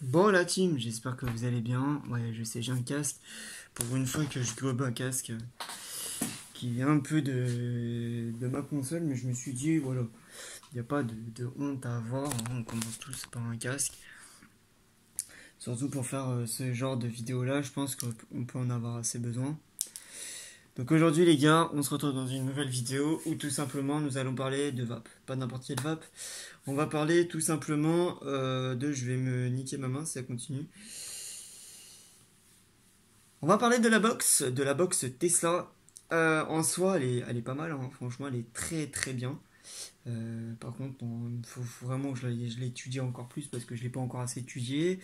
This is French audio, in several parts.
Bon la team, j'espère que vous allez bien. Ouais, je sais, j'ai un casque. Pour une fois que je gobe un casque qui vient un peu de ma console, mais je me suis dit, voilà, il n'y a pas de honte à avoir, hein, on commence tous par un casque. Surtout pour faire ce genre de vidéo là, je pense qu'on peut en avoir assez besoin. Donc aujourd'hui les gars, on se retrouve dans une nouvelle vidéo où tout simplement nous allons parler de vape. Pas n'importe quelle vape. On va parler tout simplement de... Je vais me niquer ma main si ça continue. On va parler de la box Tesla. En soi, elle est pas mal, hein. Franchement, elle est très très bien. Par contre, il faut vraiment que je l'étudie encore plus parce que je l'ai pas encore assez étudié.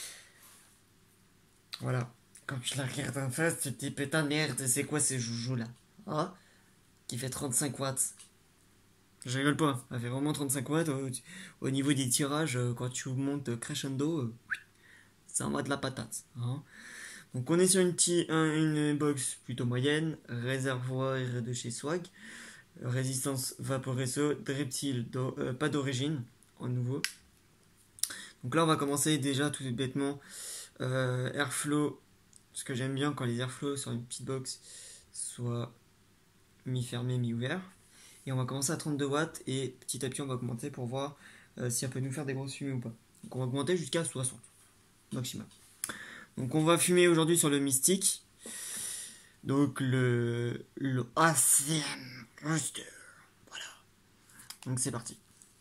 Voilà. Quand tu la regardes en face, tu te dis putain merde, c'est quoi ces joujoux là, hein, qui fait 35 watts. Je rigole pas, elle fait vraiment 35 watts au niveau des tirages. Quand tu montes crescendo, c'est en mode la patate, hein. Donc on est sur une box plutôt moyenne, réservoir de chez Swag, résistance vaporesso, reptile pas d'origine, en nouveau. Donc là on va commencer déjà tout bêtement, airflow, parce que j'aime bien quand les airflow sur une petite box soient mi-fermés, mi-ouverts. Et on va commencer à 32 watts et petit à petit on va augmenter pour voir si elle peut nous faire des grosses fumées ou pas. Donc on va augmenter jusqu'à 60 maximum. Donc on va fumer aujourd'hui sur le Mystique. Donc le ACM Cluster. Voilà. Donc c'est parti.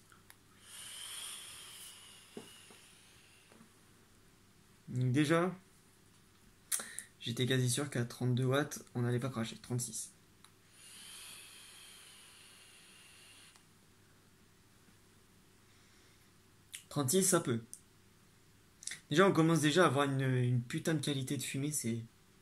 Donc déjà, j'étais quasi sûr qu'à 32 watts, on n'allait pas cracher. 36. Ça peut. Déjà, on commence déjà à avoir une putain de qualité de fumée. C'est...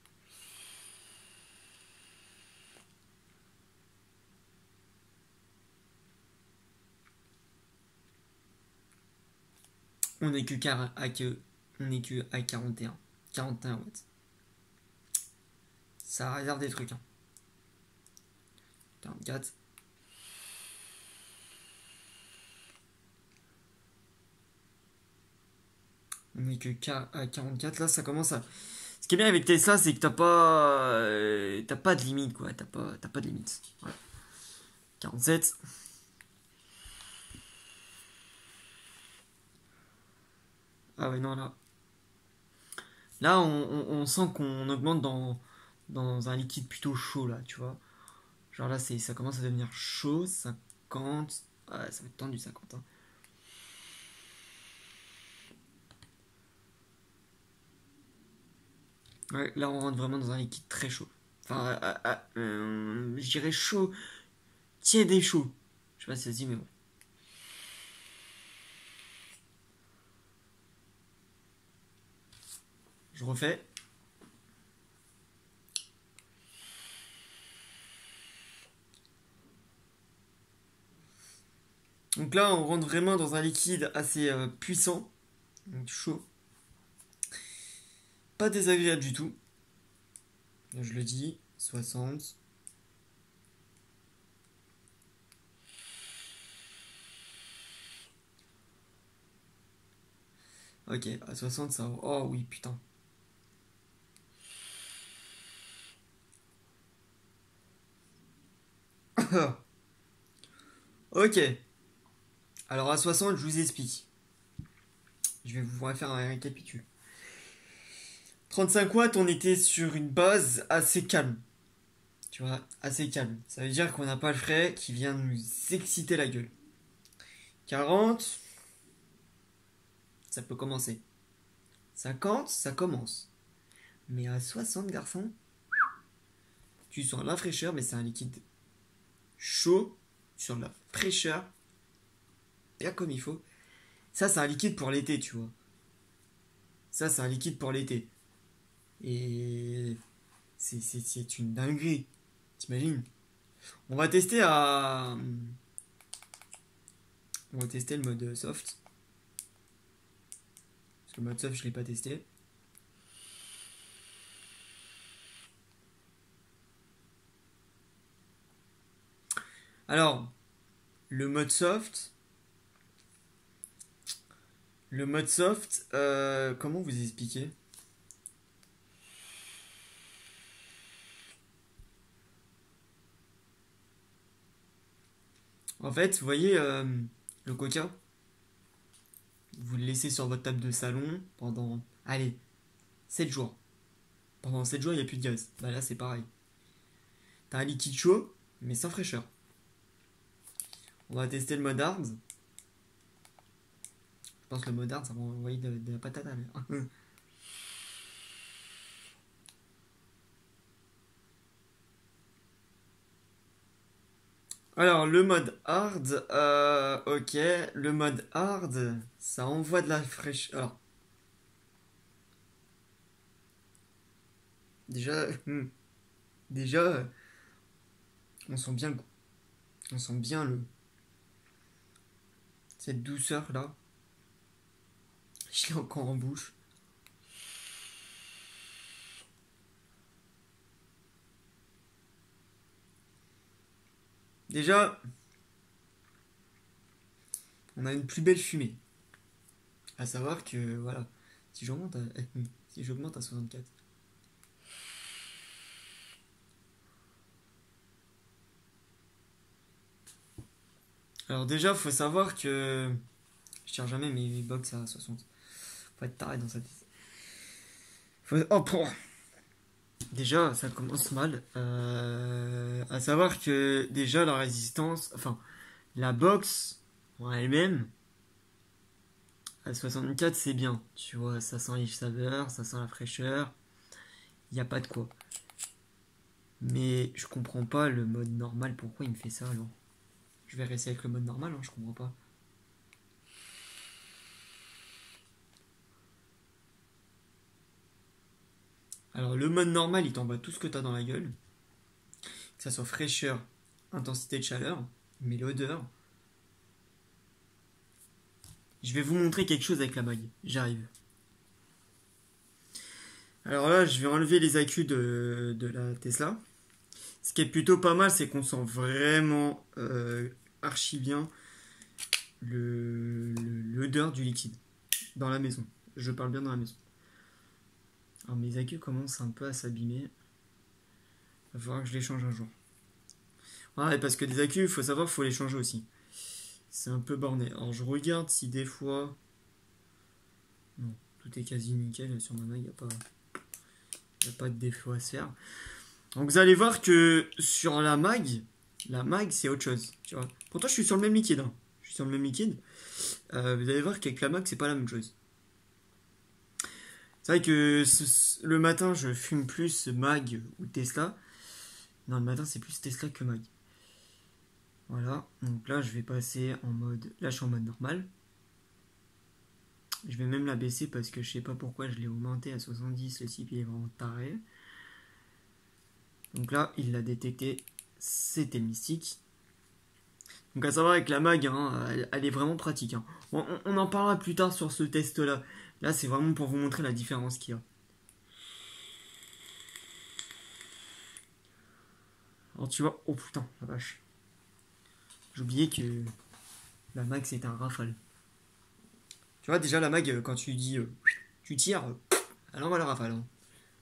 On est que à 41. 41 watts. Ça réserve des trucs. Hein. 44. On est que à 44. Là, ça commence à... Ce qui est bien avec Tesla, c'est que t'as pas de limite, quoi. T'as pas de limite. Voilà. 47. Ah ouais, non, là. Là, on sent qu'on augmente dans un liquide plutôt chaud, là, tu vois. Genre là, ça commence à devenir chaud. 50. Ah, ça va être tendu, 50. Hein. Ouais, là, on rentre vraiment dans un liquide très chaud. Enfin, je dirais chaud. Tiède et chaud. Je sais pas si ça se dit, mais bon. Je refais. Donc là, on rentre vraiment dans un liquide assez puissant. Donc chaud. Pas désagréable du tout. Je le dis. 60. Ok, à 60 ça... Oh oui, putain. Ok. Alors à 60, je vous explique. Je vais vous refaire un récapitule. 35 watts, on était sur une base assez calme. Tu vois, assez calme. Ça veut dire qu'on n'a pas le frais qui vient nous exciter la gueule. 40, ça peut commencer. 50, ça commence. Mais à 60, garçon, tu sens la fraîcheur, mais c'est un liquide chaud, sur la fraîcheur, bien comme il faut. Ça, c'est un liquide pour l'été, tu vois. Ça, c'est un liquide pour l'été. Et c'est une dinguerie. T'imagines? On va tester à... On va tester le mode soft. Parce que le mode soft, je l'ai pas testé. Alors, le mode soft, Le mode soft, comment vous expliquer? En fait, vous voyez le coca, vous le laissez sur votre table de salon pendant, allez, 7 jours. Pendant 7 jours, il n'y a plus de gaz. Bah là, c'est pareil. T'as un liquide chaud, mais sans fraîcheur. On va tester le mode hard. Je pense que le mode hard, ça va envoyer de la patate à l'air. Alors, le mode hard, ok. Le mode hard, ça envoie de la fraîcheur. Alors, déjà, déjà, on sent bien le goût. On sent bien cette douceur là. Je l'ai encore en bouche. Déjà, on a une plus belle fumée. À savoir que, voilà, si j'augmente à, si j'augmente à 64. Alors déjà, faut savoir que je tire jamais mes box à 60. Faut être taré dans sa tête. Oh, déjà, ça commence mal. À savoir que déjà la résistance, enfin la box en elle-même à 64 c'est bien. Tu vois, ça sent les saveurs, ça sent la fraîcheur. Il n'y a pas de quoi. Mais je comprends pas le mode normal. Pourquoi il me fait ça alors? Je vais rester avec le mode normal, hein, je comprends pas. Alors le mode normal, il t'envoie tout ce que t'as dans la gueule. Que ça soit fraîcheur, intensité de chaleur, mais l'odeur. Je vais vous montrer quelque chose avec la mag. J'arrive. Alors là, je vais enlever les accus de la Tesla. Ce qui est plutôt pas mal, c'est qu'on sent vraiment archi bien l'odeur du liquide dans la maison. Je parle bien dans la maison. Alors mes accus commencent un peu à s'abîmer. Il va falloir que je les change un jour. Ouais, parce que des accus, il faut savoir qu'il faut les changer aussi. C'est un peu borné. Alors je regarde si des fois... Non, tout est quasi nickel sur ma mag, il n'y a pas de défaut à se faire. Donc vous allez voir que sur la mag c'est autre chose. Tu vois. Pourtant je suis sur le même liquide. Hein. Je suis sur le même liquide. Vous allez voir qu'avec la mag c'est pas la même chose. C'est vrai que le matin je fume plus mag ou Tesla. Non, le matin c'est plus Tesla que mag. Voilà, donc là je vais passer en mode... Là je suis en mode normal. Je vais même la baisser parce que je sais pas pourquoi je l'ai augmenté à 70. Le type il est vraiment taré. Donc là il l'a détecté. C'était mystique. Donc à savoir avec la mag, hein, elle est vraiment pratique. Hein. On en parlera plus tard sur ce test là. Là c'est vraiment pour vous montrer la différence qu'il y a. Alors tu vois, oh putain, la vache. J'ai oublié que la mag c'était un rafale. Tu vois déjà la mag quand tu dis tu tires, elle envoie la rafale. Hein.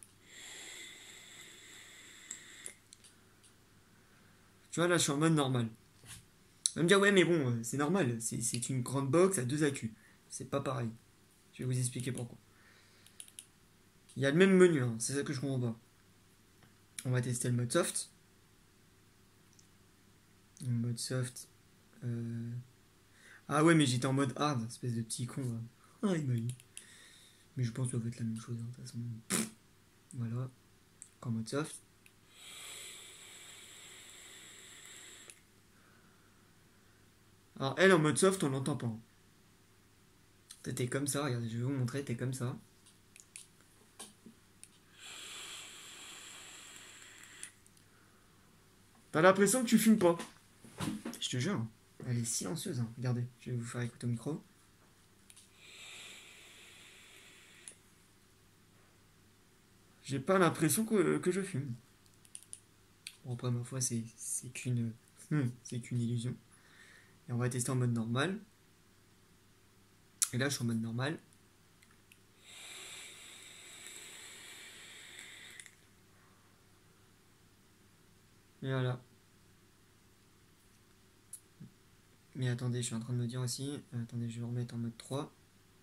Tu vois là je suis en mode normal. On va me dire ouais mais bon c'est normal, c'est une grande box à deux accus. C'est pas pareil. Je vais vous expliquer pourquoi. Il y a le même menu, hein, c'est ça que je comprends pas. On va tester le mode soft. Le mode soft. Ah ouais mais j'étais en mode hard, espèce de petit con. Là. Ah il m'a eu. Mais je pense que ça va être la même chose hein, de toute façon. Voilà. En mode soft. Alors elle en mode soft on l'entend pas. Hein. T'es comme ça, regardez, je vais vous montrer, t'es comme ça. T'as l'impression que tu fumes pas. Je te jure, elle est silencieuse. Hein. Regardez, je vais vous faire écouter au micro. J'ai pas l'impression que je fume. Bon, après, ma foi, c'est qu'une illusion. Et on va tester en mode normal. Et là, je suis en mode normal. Et voilà. Mais attendez, je suis en train de me dire aussi. Attendez, je vais remettre en mode 3.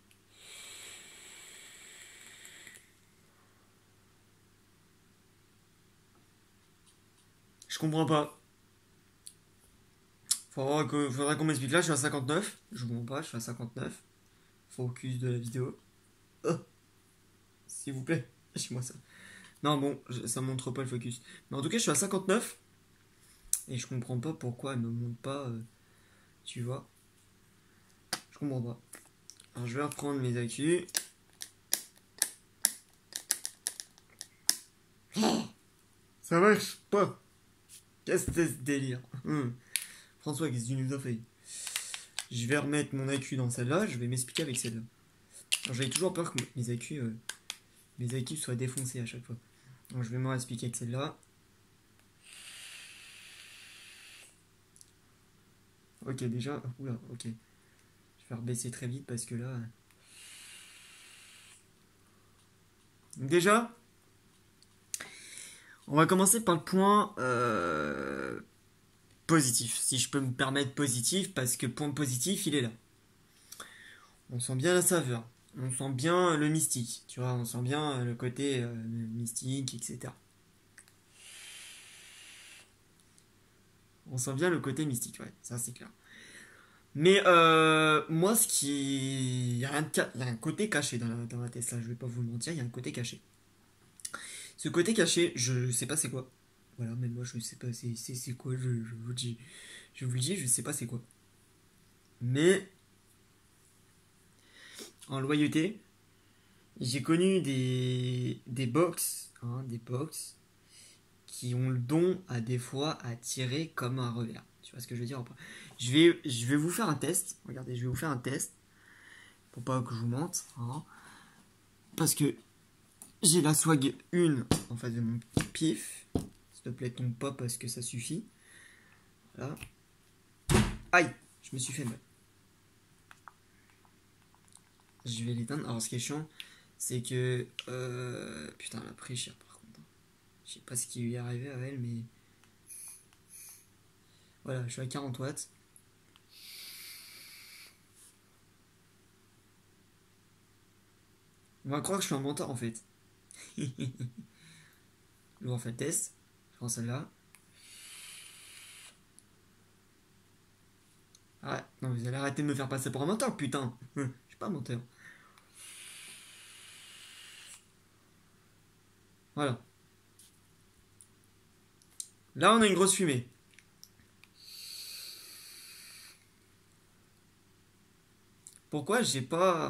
Je comprends pas. Faudra qu'on m'explique. Là, je suis à 59. Je comprends pas, je suis à 59. Focus de la vidéo. Oh, s'il vous plaît, lâchez-moi ça. Non, bon, ça montre pas le focus. Mais en tout cas, je suis à 59. Et je comprends pas pourquoi elle me montre pas. Tu vois. Je comprends pas. Alors, je vais reprendre mes accus. Ça marche pas. Qu'est-ce que c'est ce délire? François, qu'est-ce que tu nous as fait? Je vais remettre mon accu dans celle-là. Je vais m'expliquer avec celle-là. Alors, j'avais toujours peur que mes accus soient défoncés à chaque fois. Donc, je vais me expliquer avec celle-là. Ok, déjà. Oula, ok. Je vais rebaisser très vite parce que là. Donc déjà, on va commencer par le point positif. Si je peux me permettre positif, parce que point positif, il est là. On sent bien la saveur. On sent bien le mystique. Tu vois, on sent bien le côté mystique, etc. On sent bien le côté mystique, ouais, ça c'est clair. Mais moi, ce qui. Il y a un côté caché dans la Tesla, je vais pas vous le mentir, il y a un côté caché. Ce côté caché, je sais pas c'est quoi. Voilà, même moi je sais pas c'est quoi, je vous dis. Je vous le dis, je sais pas c'est quoi. Mais en loyauté, j'ai connu des box qui ont le don à des fois à tirer comme un revers. Tu vois ce que je veux dire ou pas? Je vais vous faire un test. Regardez, je vais vous faire un test. Pour pas que je vous mente. Hein. Parce que j'ai la swag 1 en face de mon pif. S'il te plaît, tombe pas parce que ça suffit. Voilà. Aïe, je me suis fait mal. Je vais l'éteindre. Alors ce qui est chiant, c'est que... putain, elle a pris cher par contre. Je sais pas ce qui lui est arrivé à elle, mais... Voilà, je suis à 40 watts. On va croire que je suis un menteur en fait. Je vais en faire le test. Je prends celle-là. Ah, non, vous allez arrêter de me faire passer pour un menteur, putain. Je suis pas un menteur. Voilà. Là, on a une grosse fumée. Pourquoi j'ai pas...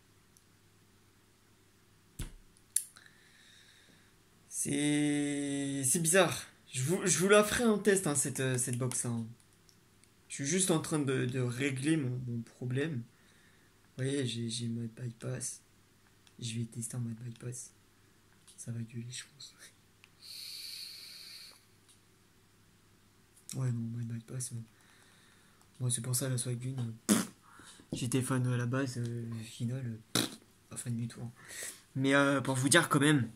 C'est bizarre. Je vous la ferai en test, hein, cette box. Hein. Je suis juste en train de régler mon problème. Vous voyez, j'ai mode bypass. Je vais tester en mode bypass. Ça va gueuler, je pense. Ouais, non, mode bypass. Moi, c'est pour ça la swag une. J'étais fan à la base, final, pas fan du tout. Hein. Mais pour vous dire quand même,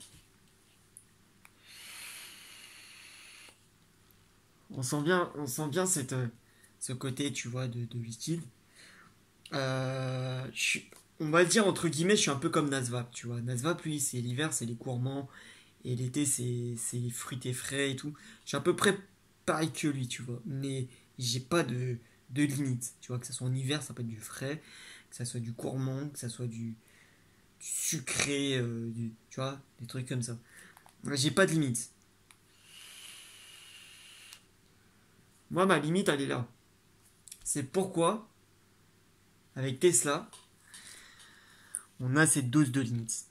on sent bien ce côté, tu vois, de liquide. On va le dire entre guillemets, je suis un peu comme Nasvap, tu vois. Nasvap, lui, c'est l'hiver, c'est les gourmands, et l'été, c'est les fruits frais et tout. Je suis à peu près pareil que lui, tu vois. Mais j'ai pas de limite, tu vois. Que ça soit en hiver, ça peut être du frais, que ça soit du gourmand, que ça soit du sucré, tu vois, des trucs comme ça. J'ai pas de limite. Moi, ma limite, elle est là. C'est pourquoi, avec Tesla, on a cette dose de limite.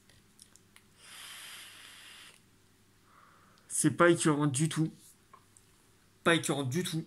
C'est pas écœurant du tout. Pas écœurant du tout.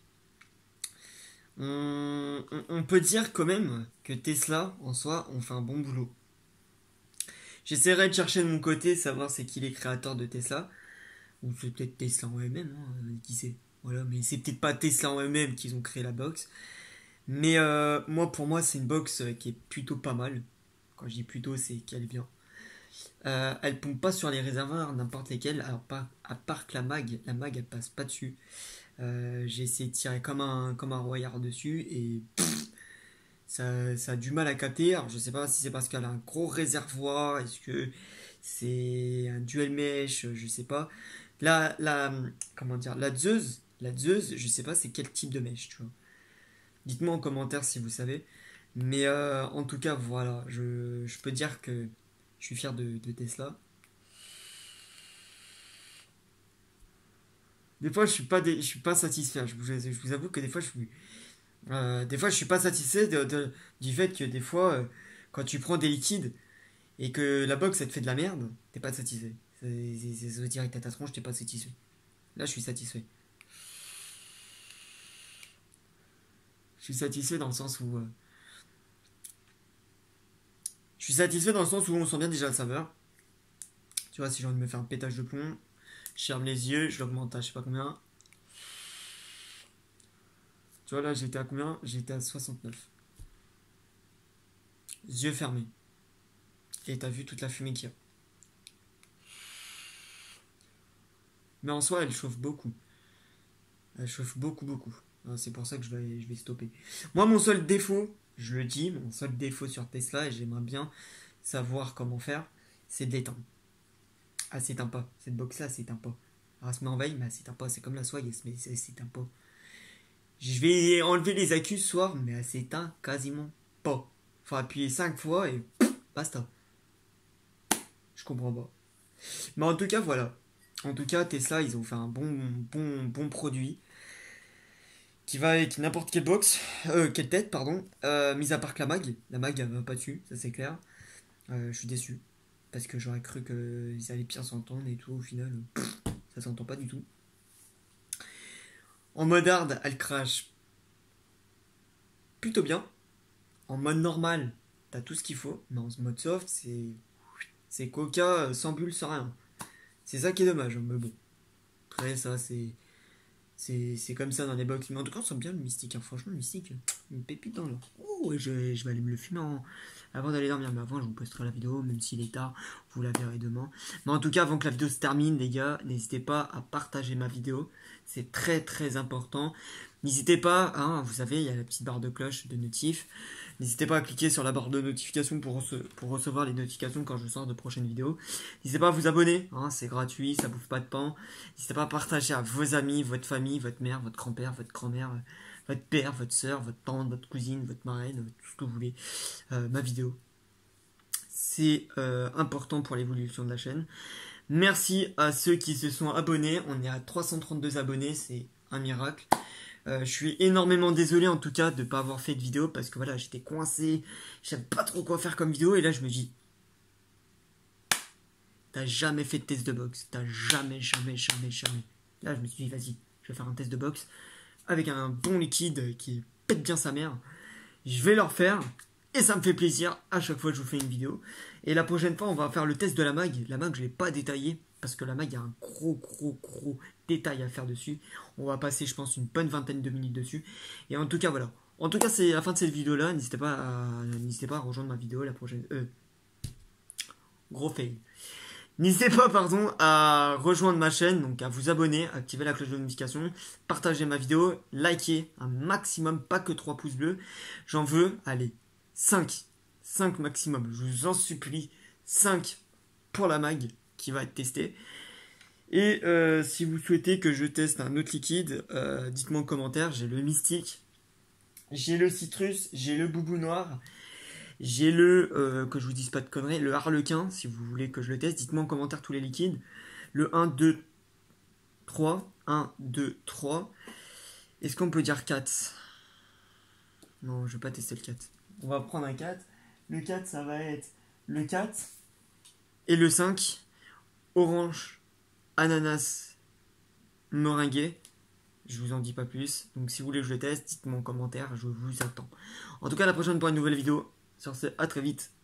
On peut dire quand même que Tesla, en soi, on fait un bon boulot. J'essaierai de chercher de mon côté, savoir c'est qui les créateurs de Tesla. Ou c'est peut-être Tesla en eux-mêmes, hein, qui sait. Voilà, mais c'est peut-être pas Tesla en eux-mêmes qui ont créé la box. Mais moi, pour moi, c'est une box qui est plutôt pas mal. Quand je dis plutôt, c'est qu'elle est bien. Elle pompe pas sur les réservoirs, n'importe lesquels. Alors, pas, à part que la mag, elle passe pas dessus. J'ai essayé de tirer comme un royard dessus et ça a du mal à capter. Alors, je sais pas si c'est parce qu'elle a un gros réservoir, est-ce que c'est un dual mesh, je sais pas. Comment dire, la Zeus, je sais pas c'est quel type de mesh, tu vois. Dites-moi en commentaire si vous savez. Mais en tout cas, voilà, je peux dire que je suis fier de Tesla. Des fois, je suis pas satisfait. Je vous avoue que des fois, je suis pas satisfait du fait que des fois, quand tu prends des liquides et que la box, elle te fait de la merde, t'es pas satisfait. Ça veut dire que ta tronche, t'es pas satisfait. Là, je suis satisfait. Je suis satisfait dans le sens où... je suis satisfait dans le sens où on sent bien déjà la saveur. Tu vois, si j'ai envie de me faire un pétage de plomb, je ferme les yeux, je l'augmente à je sais pas combien. Tu vois, là, j'étais à combien? J'étais à 69. Yeux fermés. Et t'as vu toute la fumée qu'il y a. Mais en soi, elle chauffe beaucoup. Elle chauffe beaucoup, beaucoup. C'est pour ça que je vais stopper. Moi, mon seul défaut, je le dis, mon seul défaut sur Tesla, et j'aimerais bien savoir comment faire, c'est de l'éteindre. Ah, c'est s'éteint pas. Cette box-là, c'est s'éteint pas. Alors, elle se met en veille, mais elle s'éteint pas. C'est comme la soie, mais elle s'éteint pas. Je vais enlever les accus ce soir, mais elle s'éteint quasiment pas. Faut appuyer 5 fois et basta. Je comprends pas. Mais en tout cas, voilà. En tout cas, Tesla, ils ont fait un bon produit qui va avec n'importe quelle box, quelle tête, pardon. Mis à part que la mag. La mag, elle va pas dessus, ça c'est clair. Je suis déçu. Parce que j'aurais cru qu'ils allaient bien s'entendre et tout. Au final, ça s'entend pas du tout. En mode hard, elle crache plutôt bien. En mode normal, t'as tout ce qu'il faut. Mais en mode soft, c'est coca sans bulle, sans rien. C'est ça qui est dommage, mais bon. Après, ça, c'est comme ça dans les box. Mais en tout cas, on sent bien le mystique. Hein. Franchement, le mystique, une pépite dans l'or. Oh, et je vais aller me le fumer avant d'aller dormir. Mais avant, je vous posterai la vidéo, même s'il est tard, vous la verrez demain. Mais en tout cas, avant que la vidéo se termine, les gars, n'hésitez pas à partager ma vidéo. C'est très très important. N'hésitez pas, hein, vous savez, il y a la petite barre de cloche de notif. N'hésitez pas à cliquer sur la barre de notification pour recevoir les notifications quand je sors de prochaines vidéos. N'hésitez pas à vous abonner, hein, c'est gratuit, ça bouffe pas de pain. N'hésitez pas à partager à vos amis, votre famille, votre mère, votre grand-père, votre grand-mère, votre père, votre soeur, votre tante, votre cousine, votre marraine, tout ce que vous voulez. Ma vidéo. C'est important pour l'évolution de la chaîne. Merci à ceux qui se sont abonnés. On est à 332 abonnés, c'est un miracle. Je suis énormément désolé en tout cas de ne pas avoir fait de vidéo parce que voilà, j'étais coincé, je savais pas trop quoi faire comme vidéo et là je me dis, t'as jamais fait de test de boxe, t'as jamais. Là je me suis dit, vas-y, je vais faire un test de boxe avec un bon liquide qui pète bien sa mère. Je vais leur faire et ça me fait plaisir à chaque fois que je vous fais une vidéo. Et la prochaine fois, on va faire le test de la mag. La mag, je ne l'ai pas détaillé parce que la mag, il y a un gros détail à faire dessus. On va passer, je pense, une bonne vingtaine de minutes dessus. Et en tout cas, voilà. En tout cas, c'est la fin de cette vidéo-là. N'hésitez pas à rejoindre ma vidéo la prochaine. Gros fail. N'hésitez pas, pardon, à rejoindre ma chaîne, donc à vous abonner, à activer la cloche de notification, partager ma vidéo, liker un maximum, pas que 3 pouces bleus. J'en veux, allez, 5 maximum, je vous en supplie, 5 pour la mag qui va être testée. Et si vous souhaitez que je teste un autre liquide, dites-moi en commentaire, j'ai le mystique, j'ai le citrus, j'ai le boubou noir. J'ai que je vous dise pas de conneries, le harlequin, si vous voulez que je le teste, dites-moi en commentaire tous les liquides. Le 1, 2, 3, 1, 2, 3. Est-ce qu'on peut dire 4? Non, je vais pas tester le 4. On va prendre un 4. Le 4, ça va être le 4. Et le 5, orange, ananas, meringué. Je vous en dis pas plus. Donc si vous voulez que je le teste, dites-moi en commentaire, je vous attends. En tout cas, à la prochaine pour une nouvelle vidéo. Sur ce, à très vite.